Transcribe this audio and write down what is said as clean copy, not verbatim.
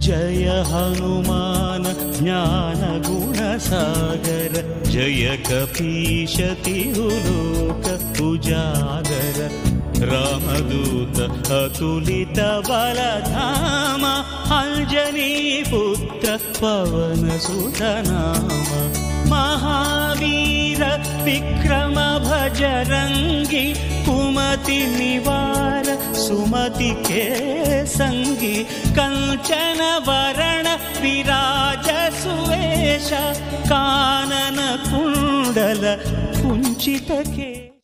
जय हनुमान ज्ञान गुणसागर जय कपीश तिरुलोक उजागर रामदूत अतुलित बलधाम अंजनी पुत्र पवन सुत नाम महावीर विक्रम भजरंगी कुमति निवार सुमति के संगी कंचन वरण विराज सुवेश कानन कुंडल कुंचित के